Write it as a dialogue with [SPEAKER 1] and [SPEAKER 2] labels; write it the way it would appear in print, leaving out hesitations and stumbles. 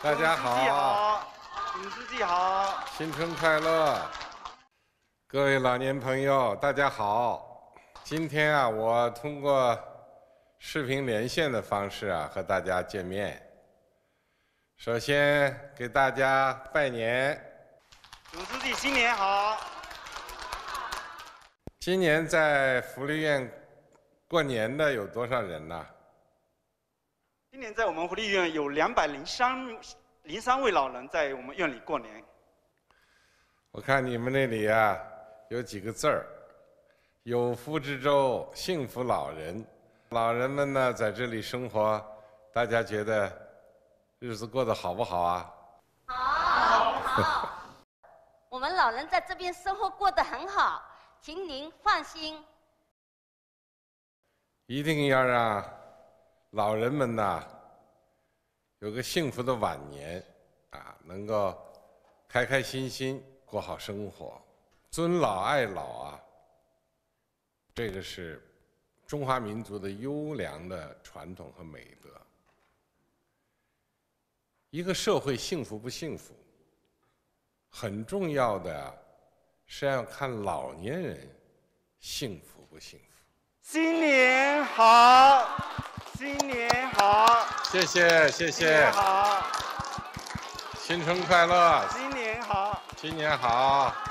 [SPEAKER 1] 大家好，
[SPEAKER 2] 董书记好，
[SPEAKER 1] 新春快乐！各位老年朋友，大家好。今天啊，我通过视频连线的方式啊，和大家见面。首先给大家拜年，
[SPEAKER 2] 董书记新年好。
[SPEAKER 1] 今年在福利院过年的有多少人呢？
[SPEAKER 2] 今年在我们福利院有203位老人在我们院里过年。
[SPEAKER 1] 我看你们那里啊有几个字儿：有福之州，幸福老人。老人们呢在这里生活，大家觉得日子过得好不好啊？
[SPEAKER 3] 好。我们老人在这边生活过得很好，请您放心。
[SPEAKER 1] 一定要让老人们呐有个幸福的晚年啊，能够开开心心过好生活，尊老爱老啊，这个是中华民族的优良的传统和美德。一个社会幸福不幸福，很重要的是要看老年人幸福不幸福。
[SPEAKER 2] 新年好，新年好，
[SPEAKER 1] 谢谢谢谢，
[SPEAKER 2] 新年好，
[SPEAKER 1] 新春快乐，
[SPEAKER 2] 新年好，
[SPEAKER 1] 新年好。